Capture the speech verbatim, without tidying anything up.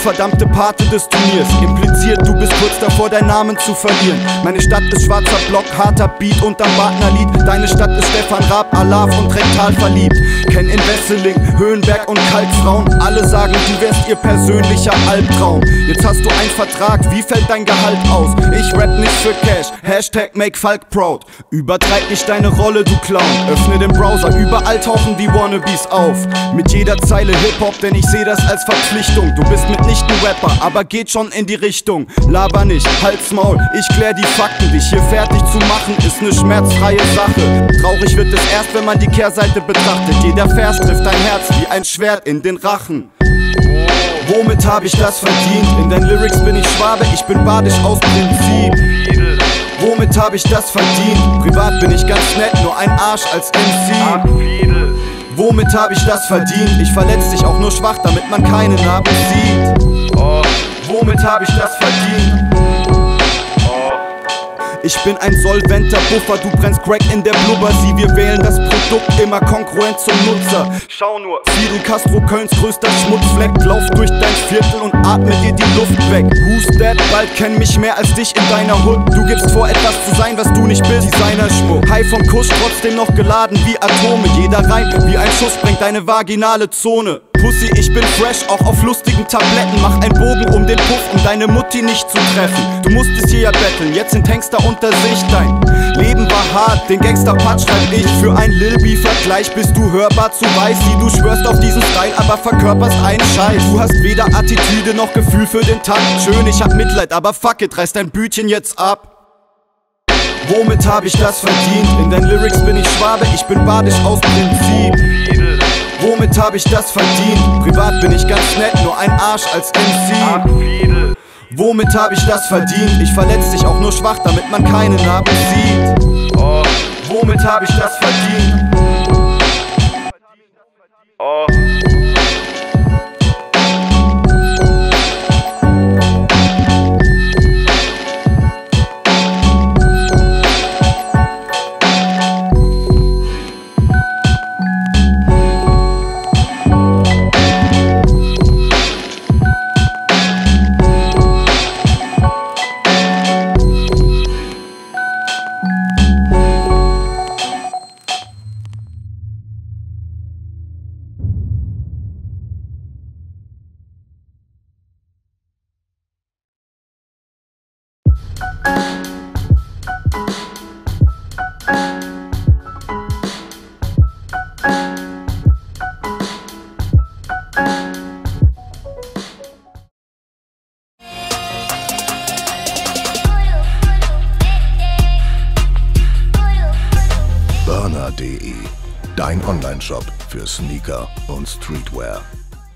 gottverdammte Pate des Turniers. Impliziert, du bist kurz davor, deinen Namen zu verlieren. Meine Stadt ist schwarzer Block, harter Beat unterm Wagner-Lied. Deine Stadt ist Stefan Raab, Alav und rektal verliebt. Kenn in Wesseling, Höhenberg und Kalkfrauen. Alle sagen, du wärst ihr persönlicher Albtraum. Jetzt hast du einen Vertrag, wie fällt dein Gehalt aus? Ich rap nicht für Cash, Hashtag make Falk proud. Übertreib nicht deine Rolle, du Clown. Öffne den Browser, überall tauchen die Wannabes auf. Mit jeder Zeile Hip-Hop, denn ich seh das als Verpflichtung. Du bist mitnichten Rapper, aber geht schon in die Richtung. Laber nicht, halt's Maul, ich klär die Fakten. Dich hier fertig zu machen, ist ne schmerzfreie Sache. Traurig wird es erst, wenn man die Kehrseite betrachtet. Jeder Vers trifft dein Herz wie ein Schwert in den Rachen. Womit hab ich das verdient? In deinen Lyrics bin ich Schwabe, ich bin badisch aus Prinzip. Womit hab ich das verdient? Privat bin ich ganz nett, nur ein Arsch als M C. Womit hab ich das verdient? Ich verletz dich auch nur schwach, damit man keine Narben sieht. Womit hab ich das verdient? Ich bin ein solventer Buffer, du brennst Crack in der Blubber. Sie, wir wählen das Produkt immer konkurrent zum Nutzer. Schau nur, Fidel Castro, Kölns größter Schmutzfleck. Lauf durch dein Viertel und atme dir die Luft weg. Who's that? Bald kennen mich mehr als dich in deiner Hood. Du gibst vor, etwas zu sein, was du nicht bist. Designerschmuck, High vom Kuss, trotzdem noch geladen wie Atome. Jeder Reim wie ein Schuss sprengt deine vaginale Zone. Pussy, ich bin fresh, auch auf lustigen Tabletten. Mach einen Bogen um den Puff, um deine Mutti nicht zu treffen. Du musstest hier ja betteln, jetzt sind Hengster unter sich. Dein Leben war hart, den Gangster-Part schreib ich. Für ein Lil B-Vergleich bist du hörbar zu weiß. Sieh, du schwörst auf diesen Style, aber verkörperst einen Scheiß. Du hast weder Attitüde noch Gefühl für den Takt. Schön, ich hab Mitleid, aber fuck it, reiß dein Bütchen jetzt ab. Womit hab ich das verdient? In deinen Lyrics bin ich Schwabe, ich bin badisch aus Prinzip. Womit hab ich das verdient? Privat bin ich ganz nett, nur ein Arsch als M C. Womit hab ich das verdient? Ich verletz dich auch nur schwach, damit man keine Narben sieht. Womit hab ich das verdient? Burner punkt de, dein Online-Shop für Sneaker und Streetwear.